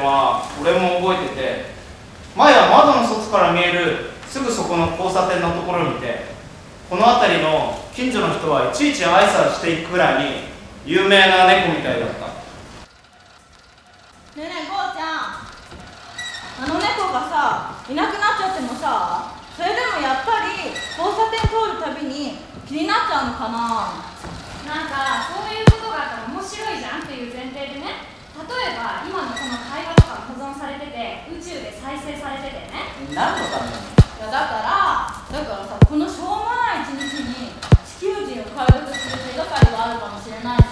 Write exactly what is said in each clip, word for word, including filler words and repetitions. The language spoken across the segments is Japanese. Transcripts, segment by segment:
のは俺も覚えてて、前は窓の外から見えるすぐそこの交差点のところにいて、この辺りの近所の人はいちいち挨拶していくくらいに有名な猫みたいだった。 ねえねえ、ゴーちゃん、あの猫がさ、いなくなっちゃってもさ、それでもやっぱり交差点通るたびに気になっちゃうのかな。 なんかそういうことがあったら面白いじゃんっていう前提でね、例えば今のこの会話とか保存されてて宇宙で再生されててね。 何のために？ いやだからだからさ、このしょうもない一日に地球人を開発する手がかりがあるかもしれないし。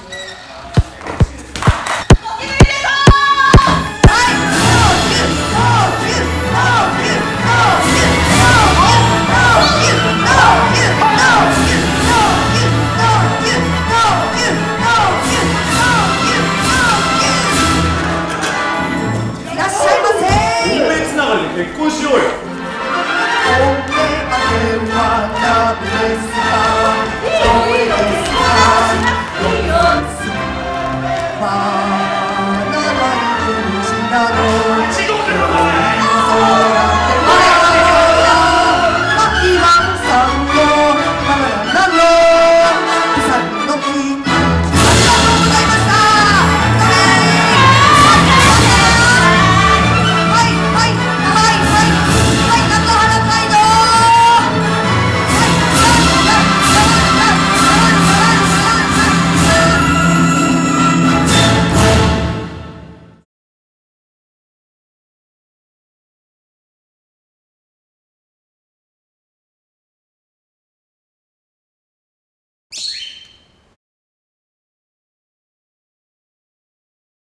結婚しようよ。